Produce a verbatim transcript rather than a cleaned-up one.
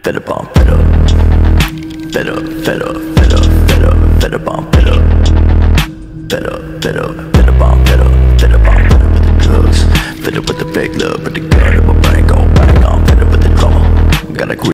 fed up on fed up, fed up, fed up, fed up, fed up, fed up on fed up, fed up, fed up, fed up on fed up, fed up on fed up with the drugs, fed up with the fake love, with the gun.